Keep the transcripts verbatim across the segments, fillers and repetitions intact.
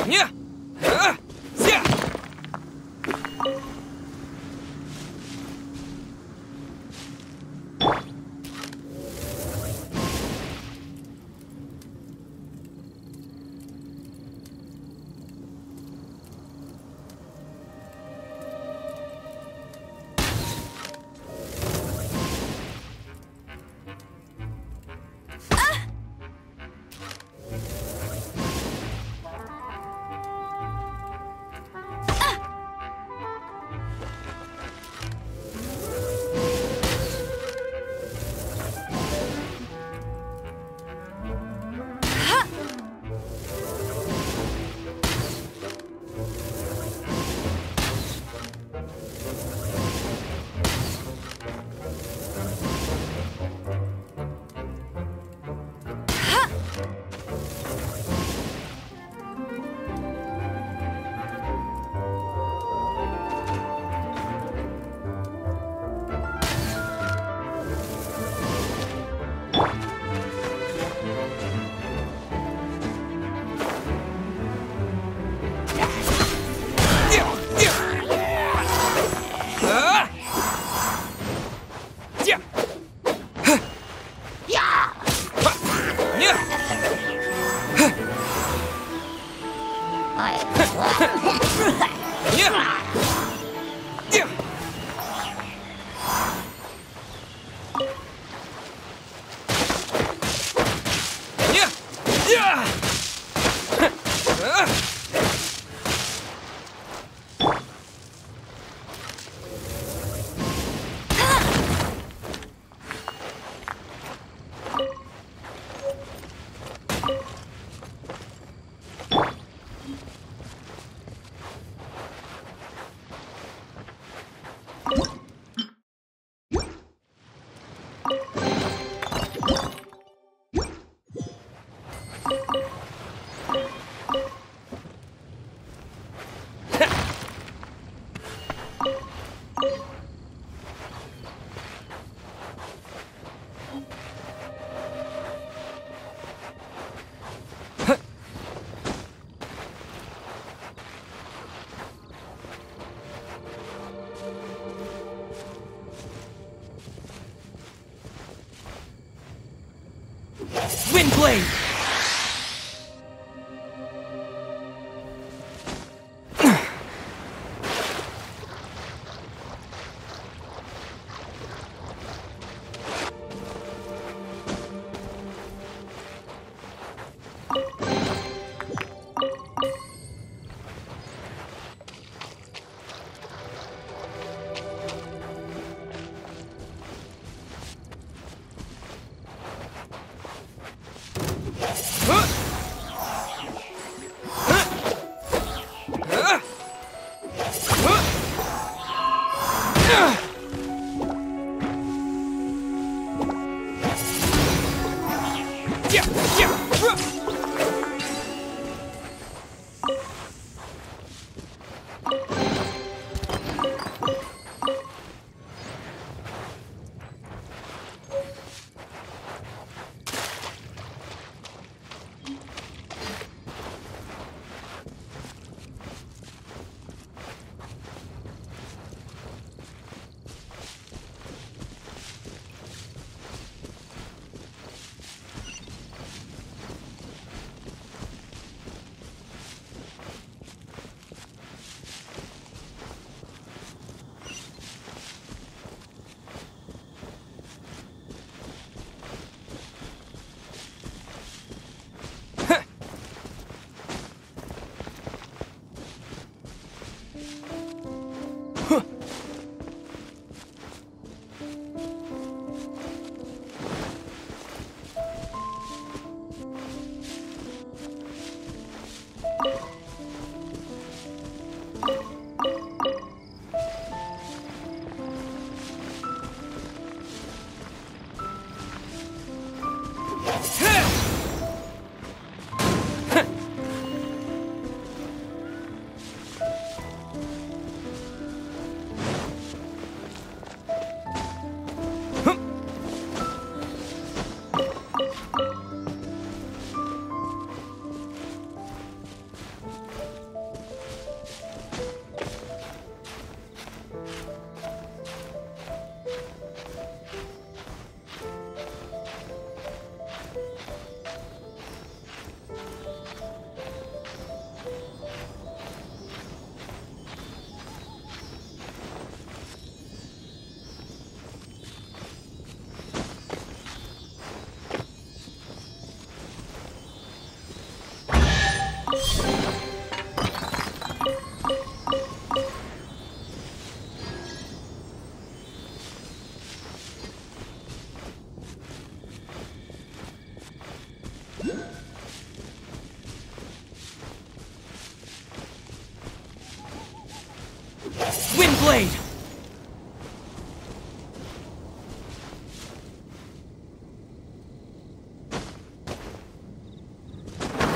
呀，啊，下。Windblade!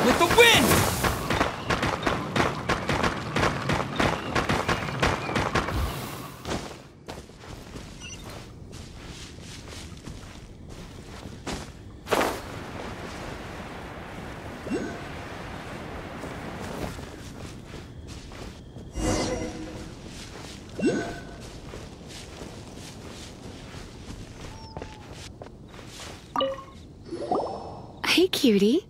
with the wind! Hey, cutie.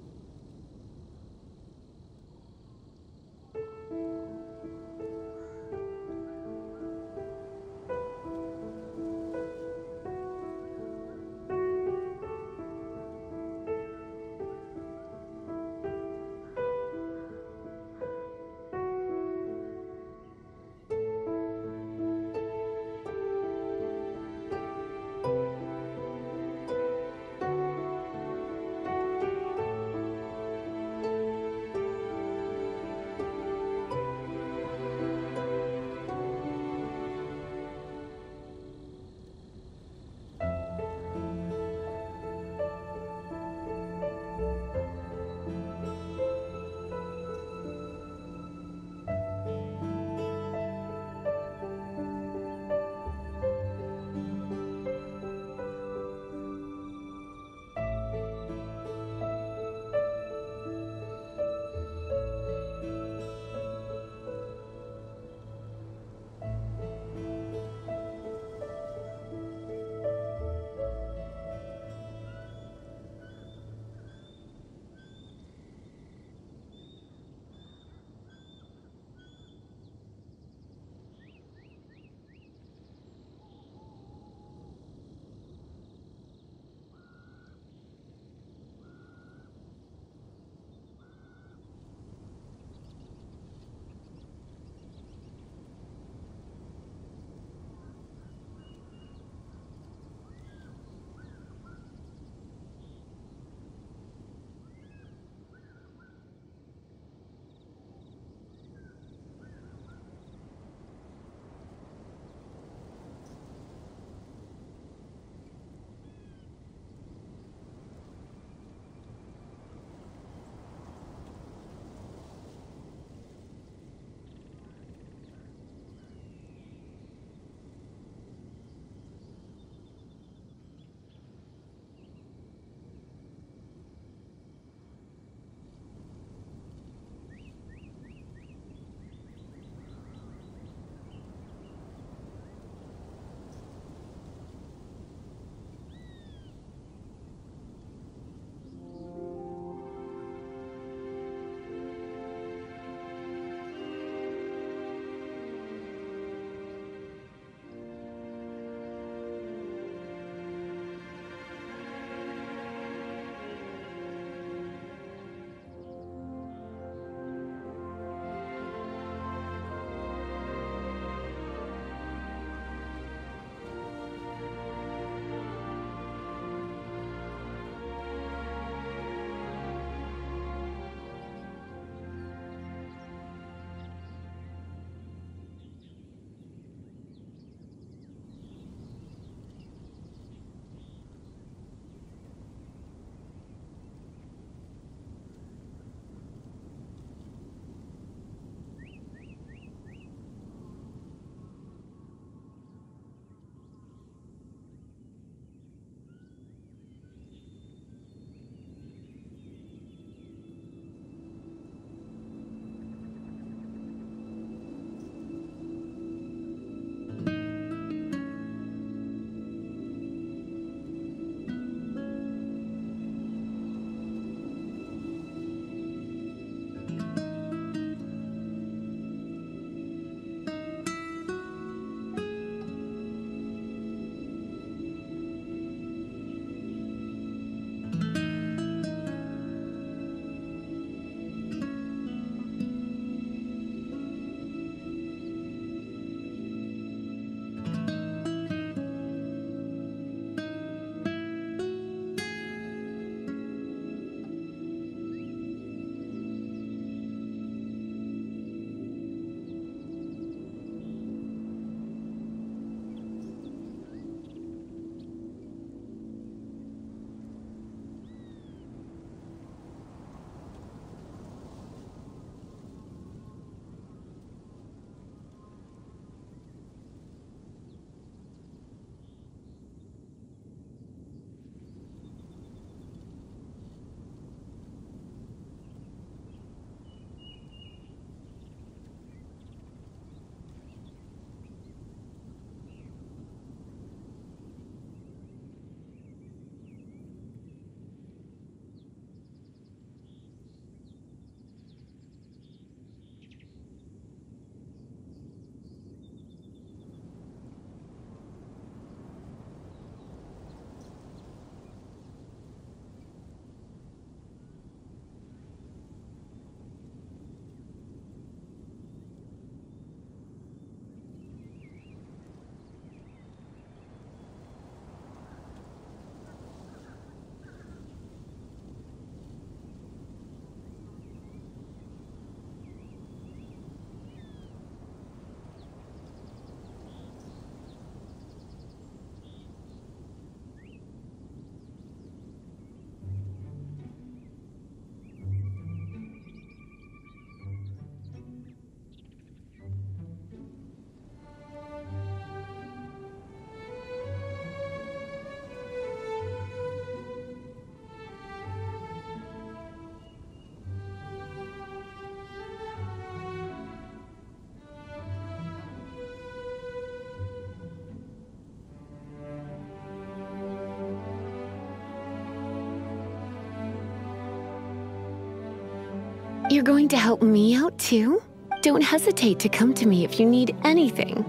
You're going to help me out too? Don't hesitate to come to me if you need anything.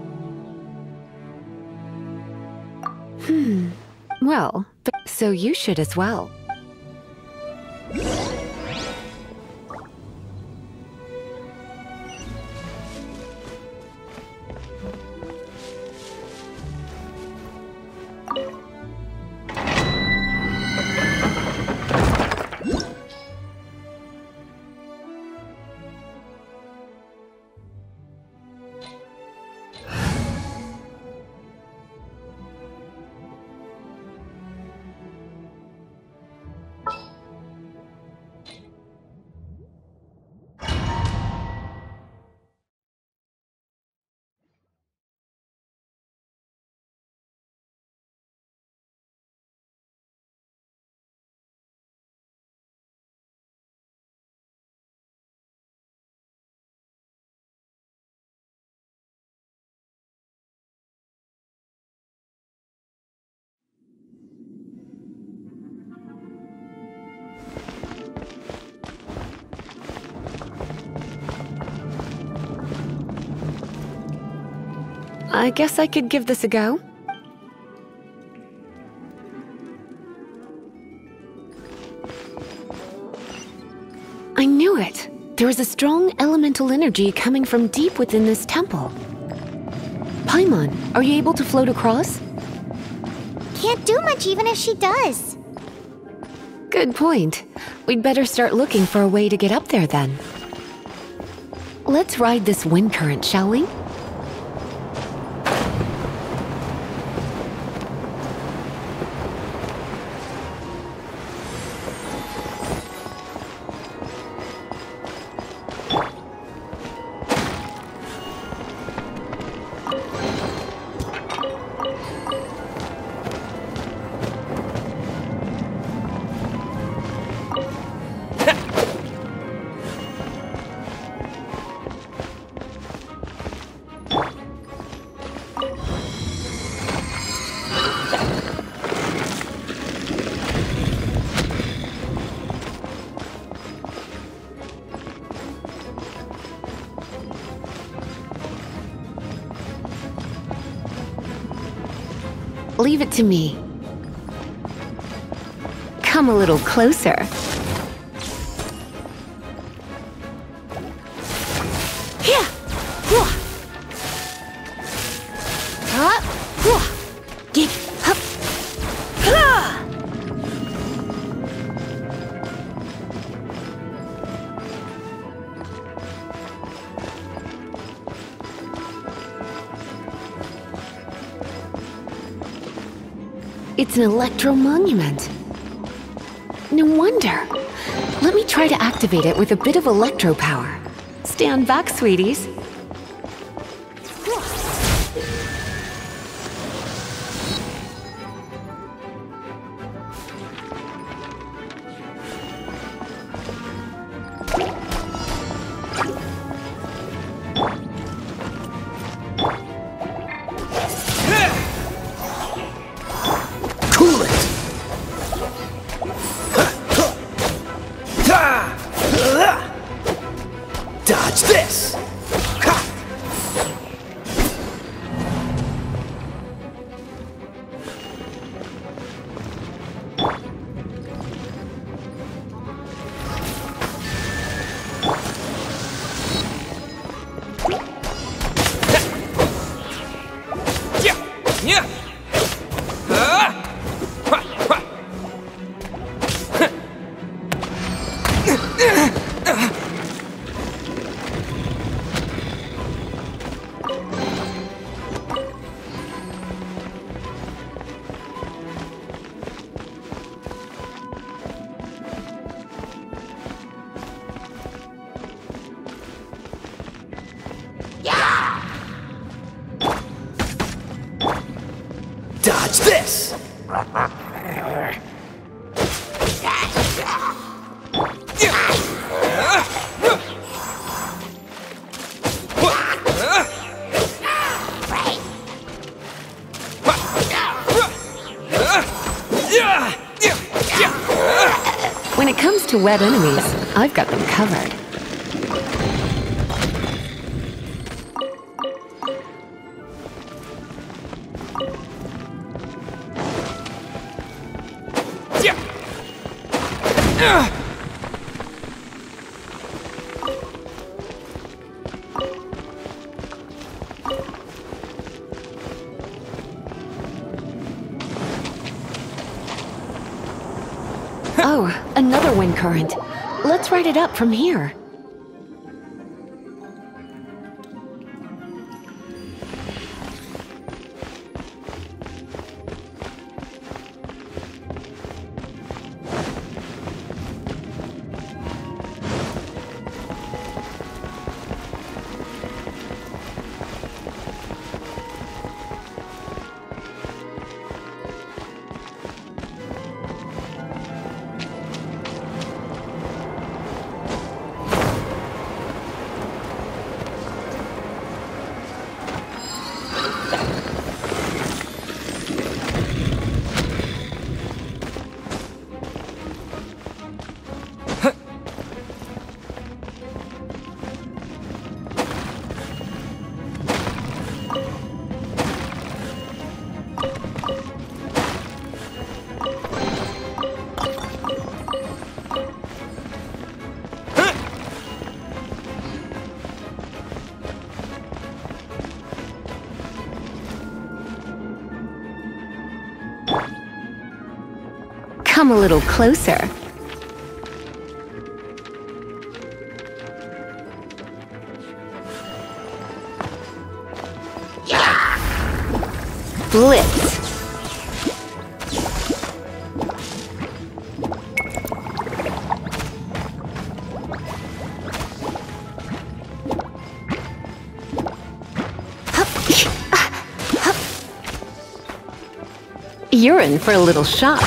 Hmm. Well, but so you should as well. I guess I could give this a go. I knew it! There is a strong elemental energy coming from deep within this temple. Paimon, are you able to float across? Can't do much even if she does. Good point. We'd better start looking for a way to get up there then. Let's ride this wind current, shall we? Leave it to me. Come a little closer. Here. Up. Get up. It's an electro monument. No wonder. Let me try to activate it with a bit of electro power. Stand back, sweeties. Dodge this! Ha! Yeah! Yeah! Ah! Ha! Ha! Dodge this! When it comes to wet enemies, I've got them covered. Oh, another wind current. Let's ride it up from here. Come a little closer. Blitz. You're in for a little shock.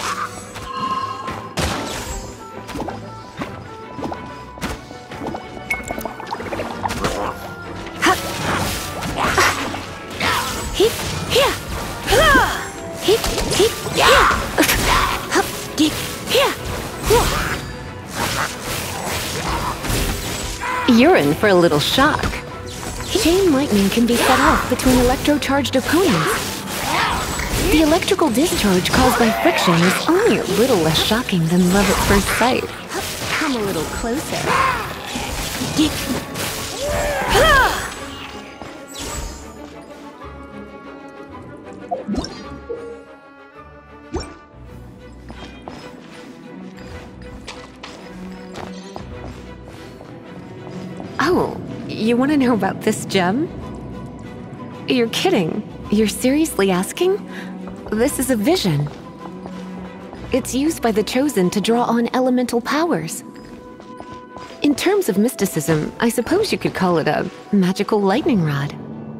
You're in for a little shock. Chain lightning can be set off between electro-charged opponents. The electrical discharge caused by friction is only a little less shocking than love at first sight. Come a little closer. Oh, you want to know about this gem? You're kidding. You're seriously asking? This is a vision. It's used by the Chosen to draw on elemental powers. In terms of mysticism, I suppose you could call it a magical lightning rod.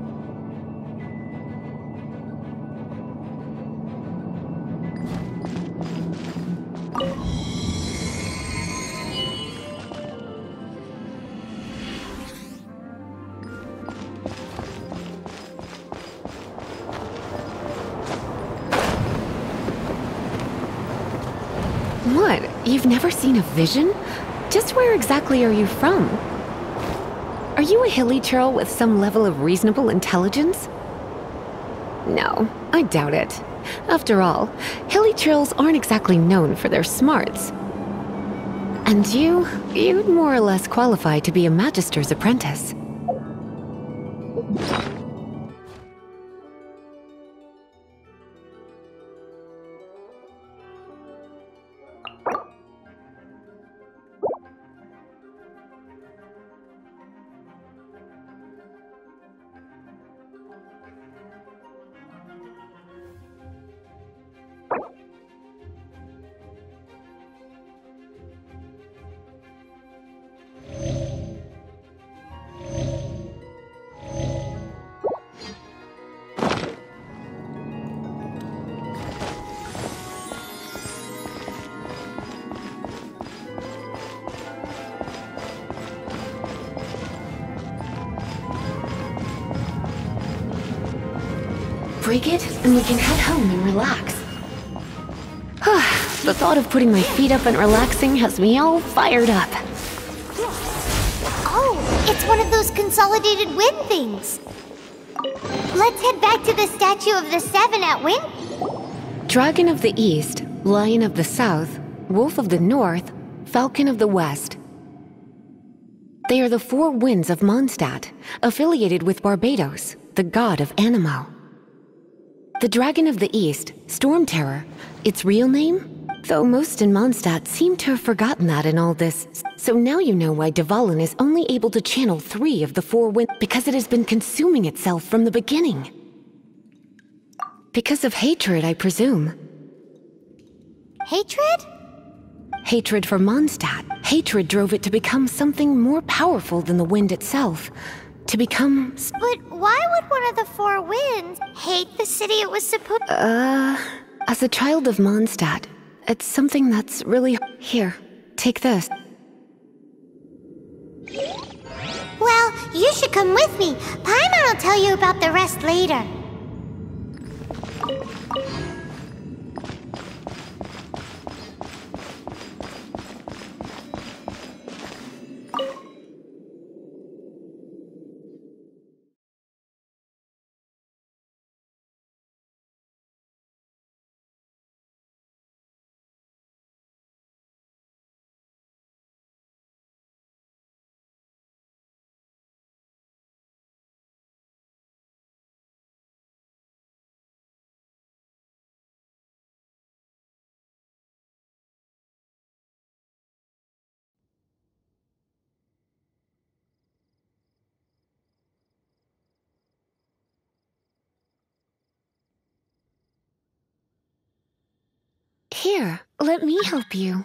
What? You've never seen a vision? Just where exactly are you from? Are you a hilichurl with some level of reasonable intelligence? No, I doubt it. After all, hilichurls aren't exactly known for their smarts. And you, you'd more or less qualify to be a magister's apprentice. Break it, and we can head home and relax. The thought of putting my feet up and relaxing has me all fired up. Oh, it's one of those consolidated wind things. Let's head back to the statue of the Seven at Wind. Dragon of the East, Lion of the South, Wolf of the North, Falcon of the West. They are the four winds of Mondstadt, affiliated with Barbatos, the god of Anemo. The Dragon of the East, Storm Terror, its real name? Though most in Mondstadt seem to have forgotten that in all this, so now you know why Dvalin is only able to channel three of the four winds, because it has been consuming itself from the beginning. Because of hatred, I presume. Hatred? Hatred for Mondstadt. Hatred drove it to become something more powerful than the wind itself. To become... But why would one of the four winds hate the city it was supposed to... Uh... As a child of Mondstadt, it's something that's really... Here, take this. Well, you should come with me. Paimon will tell you about the rest later. Here, let me help you.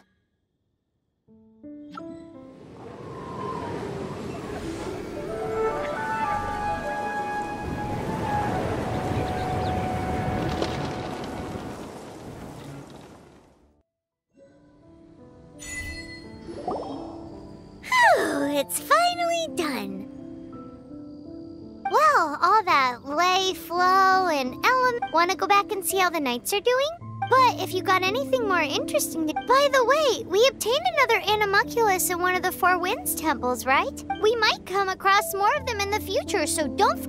Phew, it's finally done. Well, all that lay, flow, and element. Want to go back and see how the knights are doing? But if you got anything more interesting to... By the way, we obtained another Animalculus in one of the Four Winds temples, right? We might come across more of them in the future, so don't...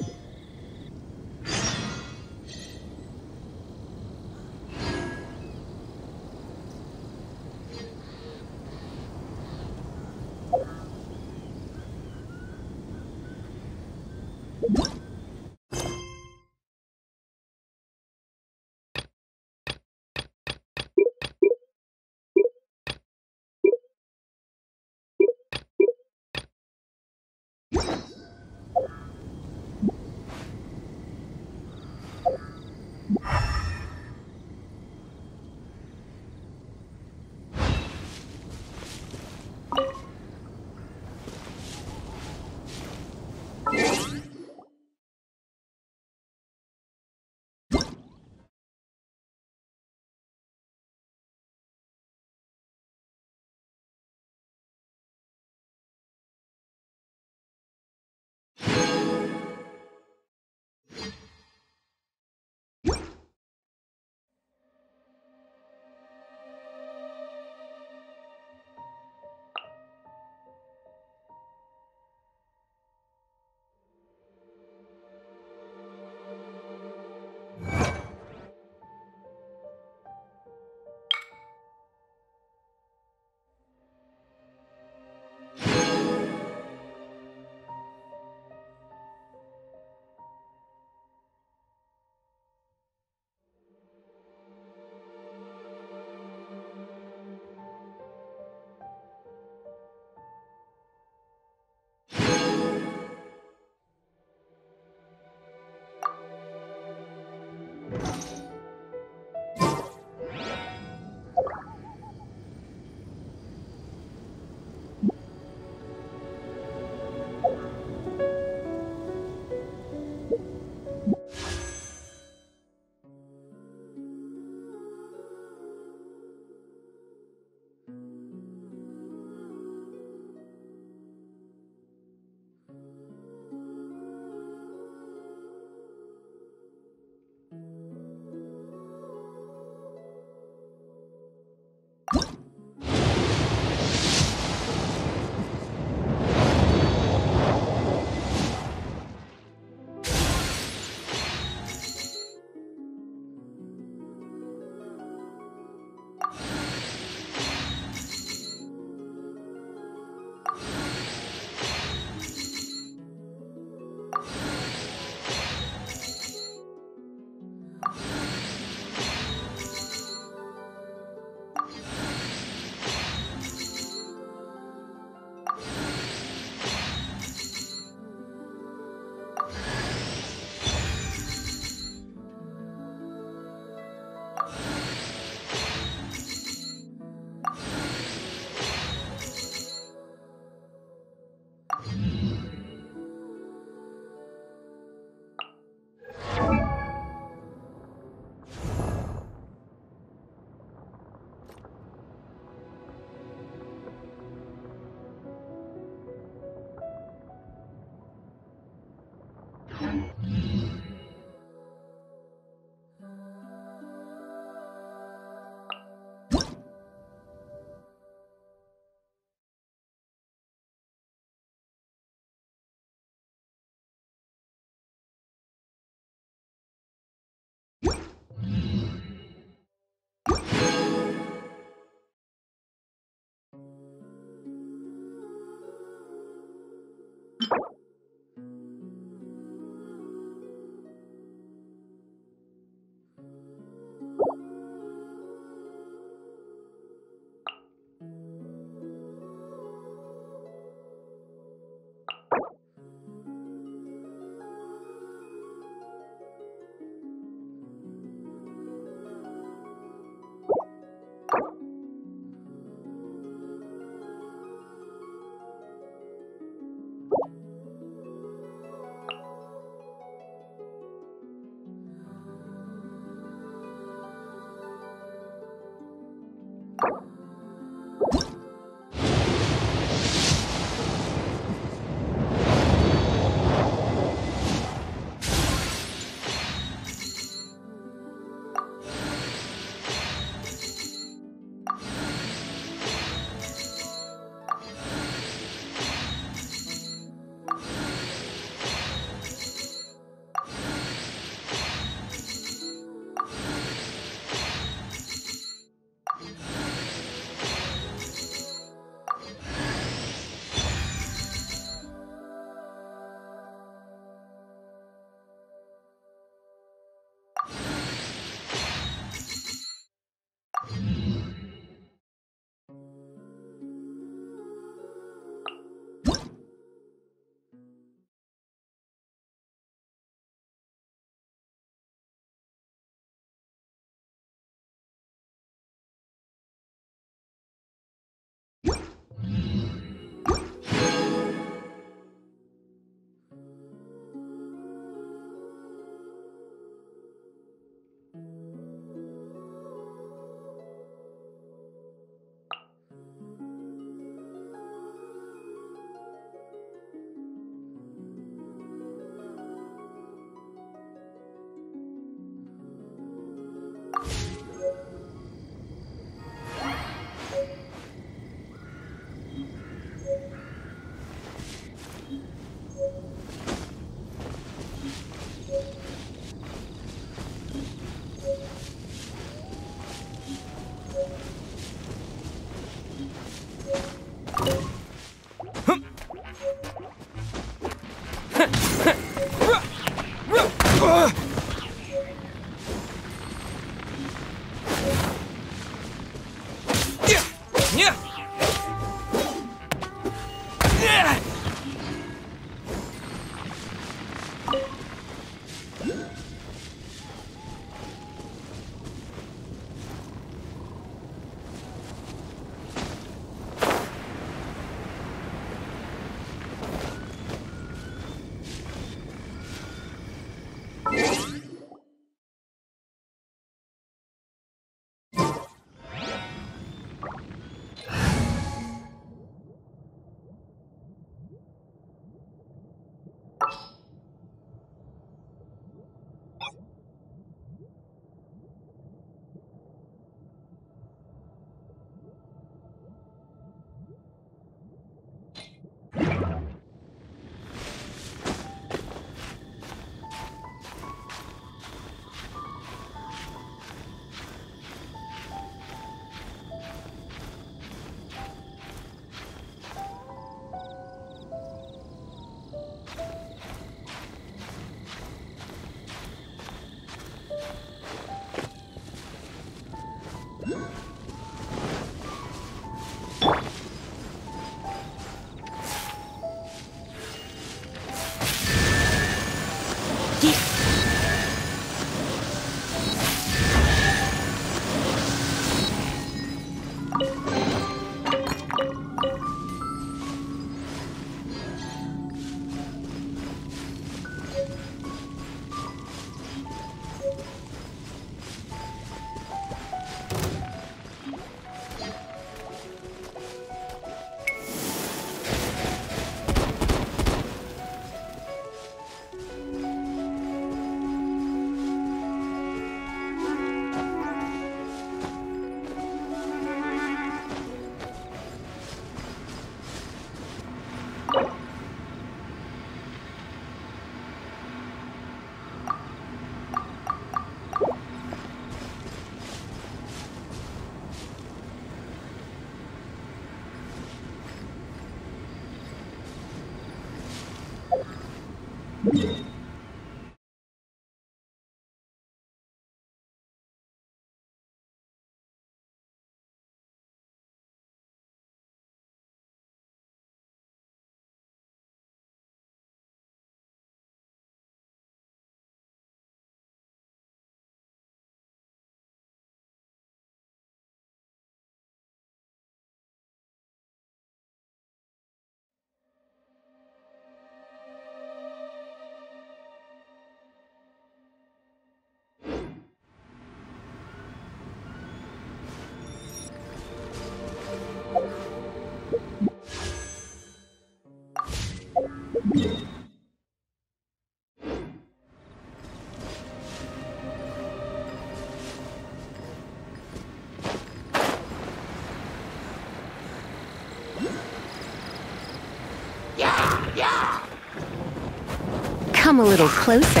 Come a little closer.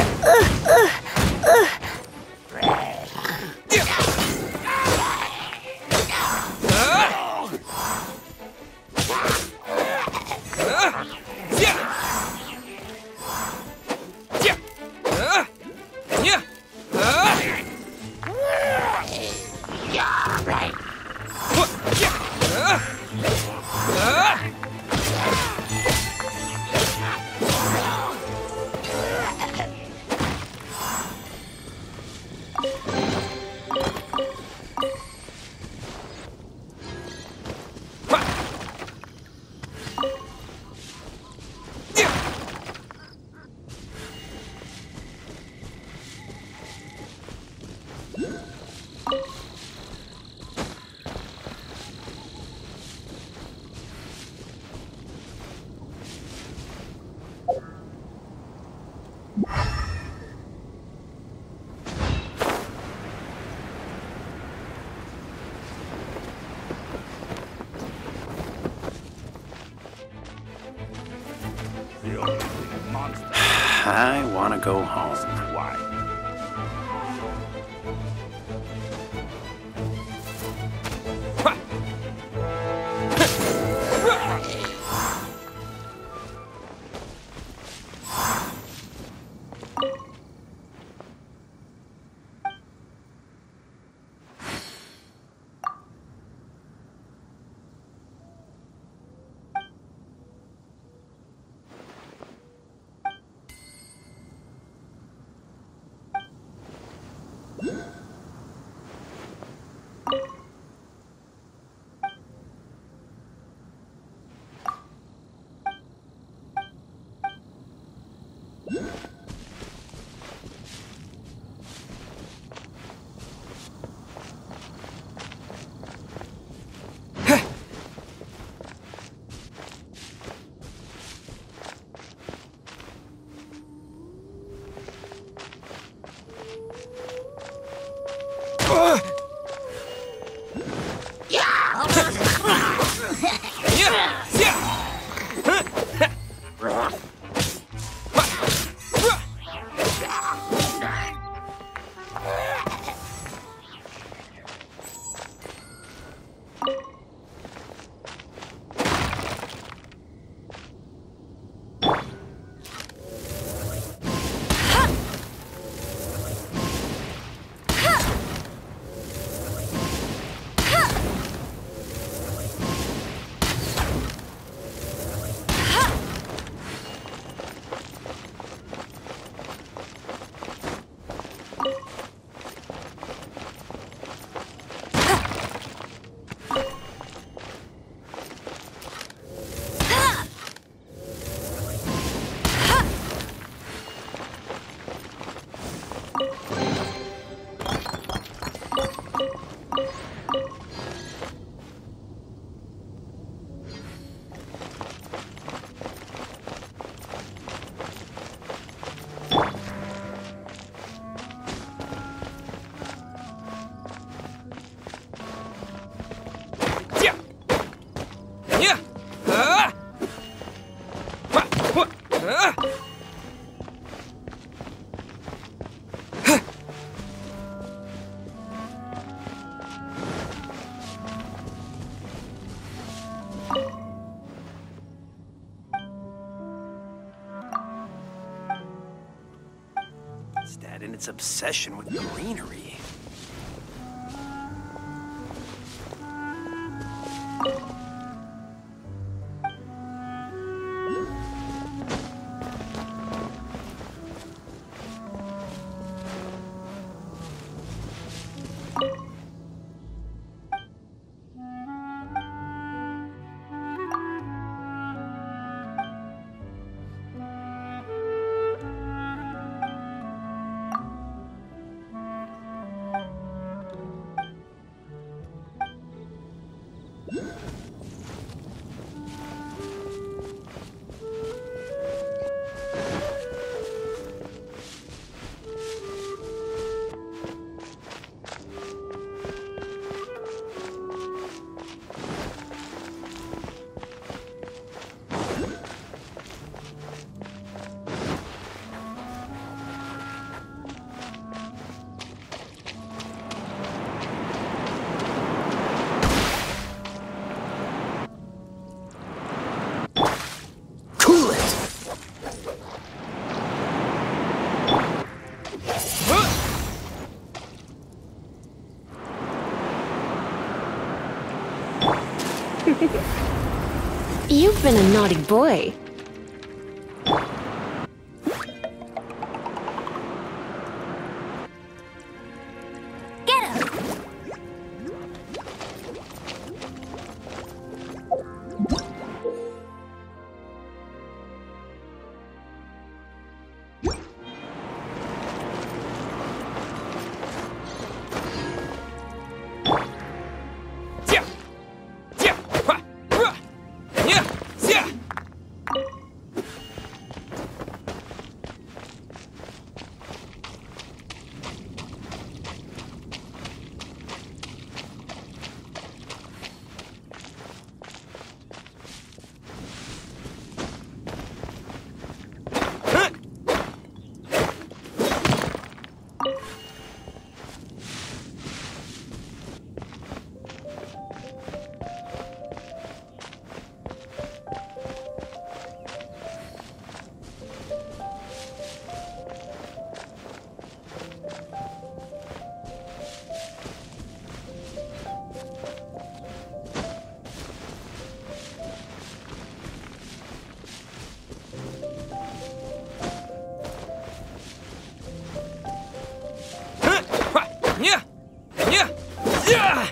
I want to go home. Why? That and its obsession with greenery. You've been a naughty boy. Get him! Yeah. Yeah. Ha. Ra. Yeah. Yeah. Huh. Huh. Ha. Yeah. Yeah. Yeah.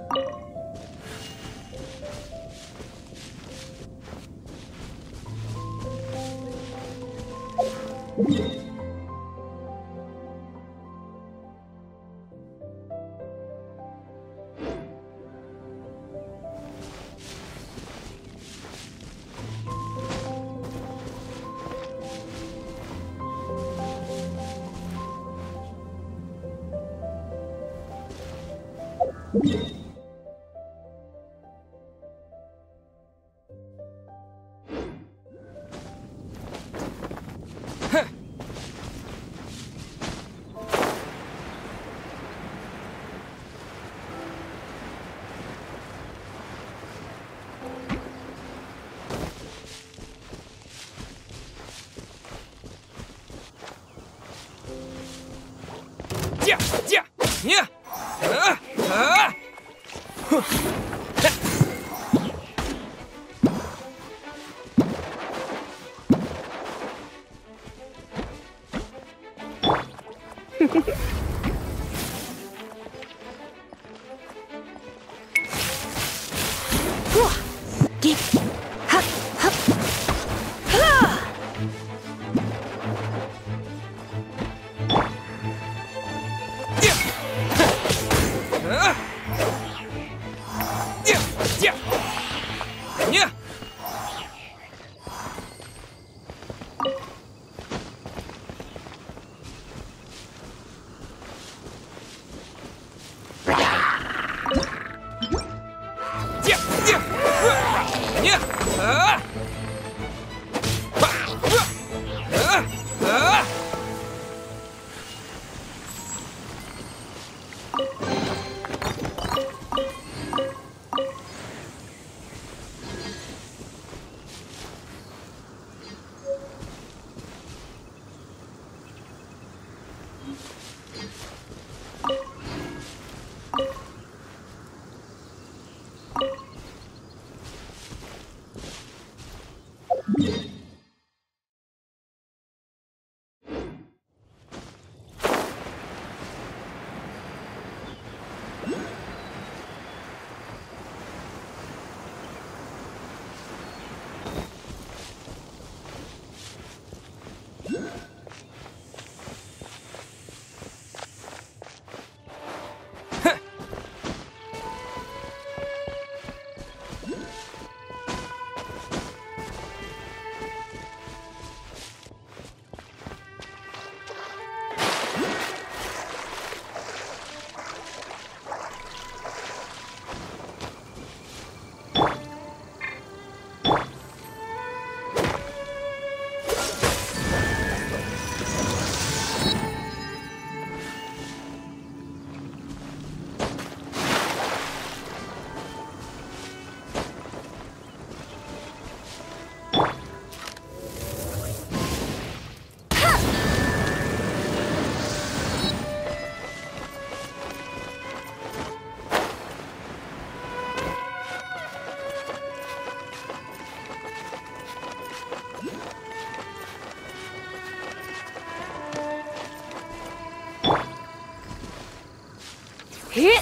Yeah. Yeah. Yeah. Uh, uh. Get. Hup, hup. Ha! Yeah. Uh. Yeah. Yeah. Yeah. Yeah. Yeah. Yeah. Uh. Uh. Uh. Hit!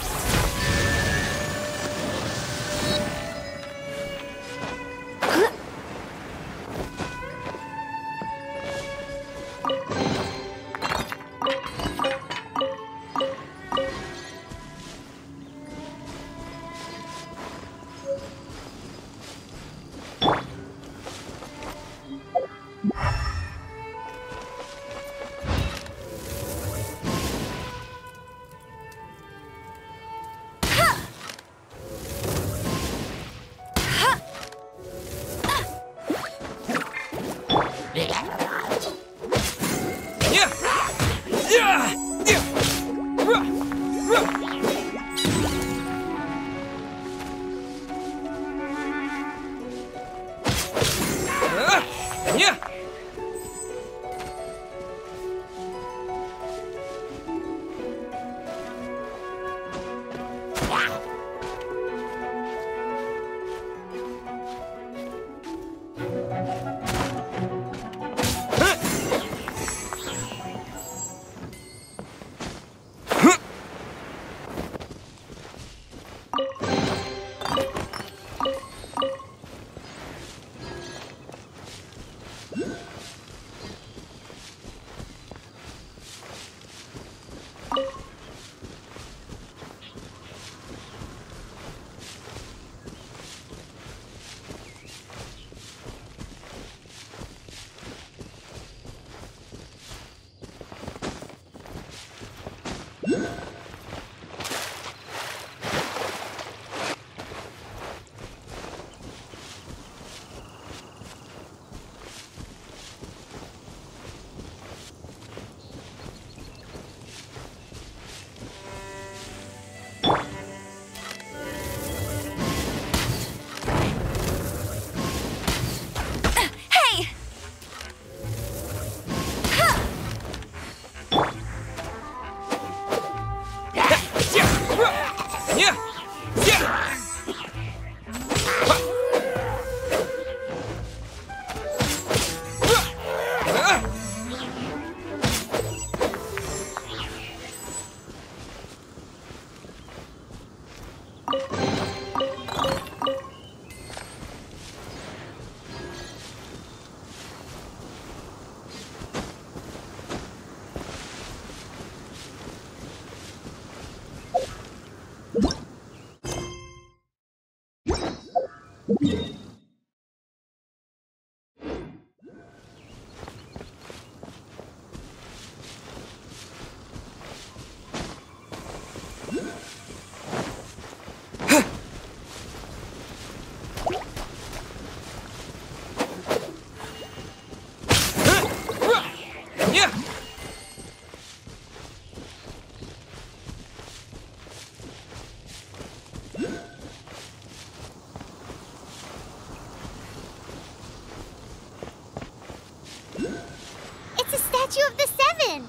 Statue of the Seven!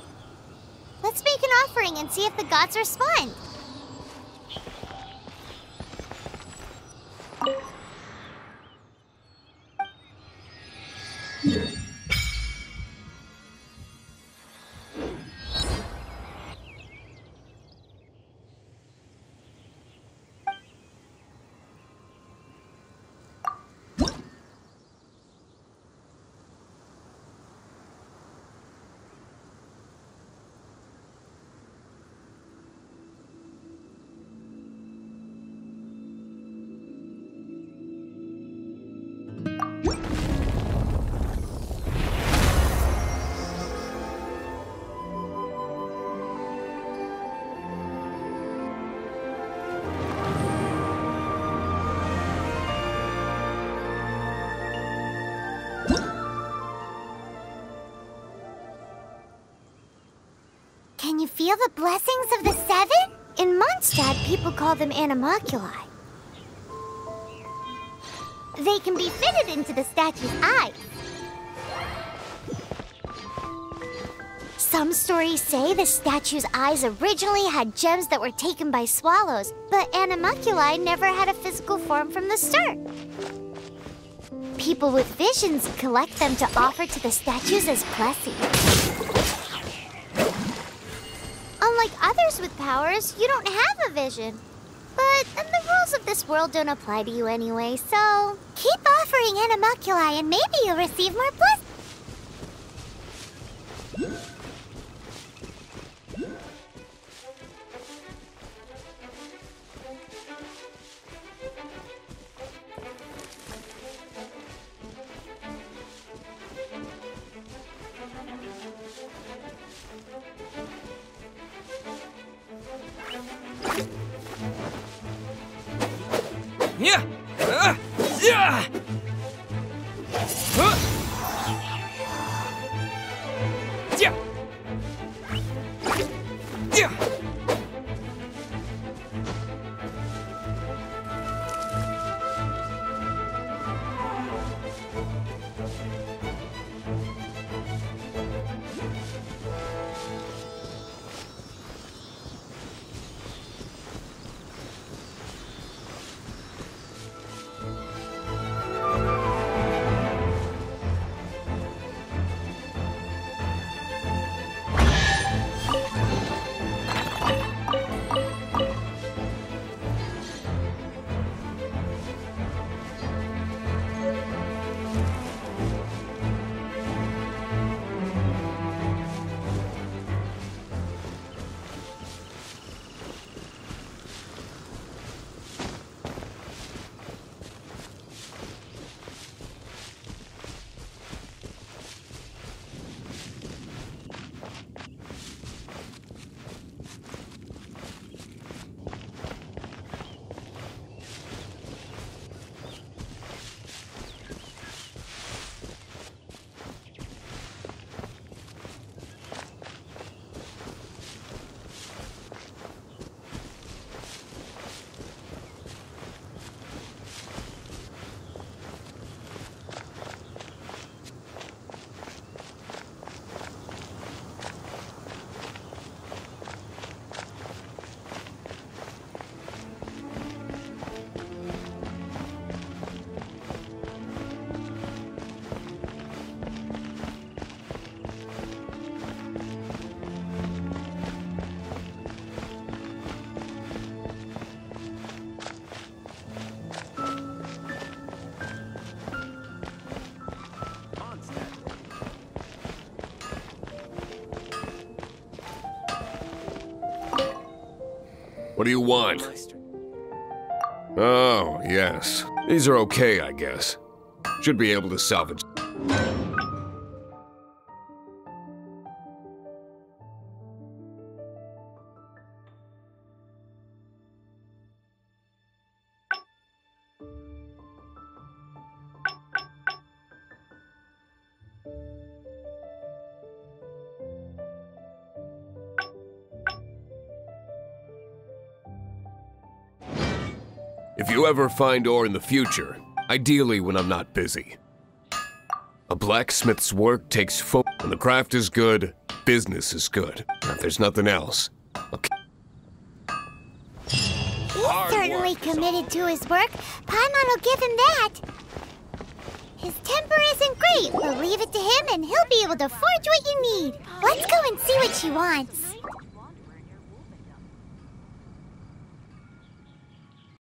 Let's make an offering and see if the gods respond. Can you feel the blessings of the Seven? In Mondstadt, people call them animalculi. They can be fitted into the statue's eyes. Some stories say the statue's eyes originally had gems that were taken by swallows, but animalculi never had a physical form from the start. People with visions collect them to offer to the statues as blessings. Unlike other others with powers, you don't have a vision. But then the rules of this world don't apply to you anyway, so... Keep offering animalculi and maybe you'll receive more blessings. Yeah! Uh, yeah! Huh? Yeah! Yeah! What do you want? Oh, yes. These are okay, I guess. Should be able to salvage. If you ever find ore in the future, ideally when I'm not busy. A blacksmith's work takes fo- When the craft is good, business is good. If there's nothing else, okay. He's certainly committed to his work. Paimon will give him that. His temper isn't great. We'll leave it to him and he'll be able to forge what you need. Let's go and see what she wants.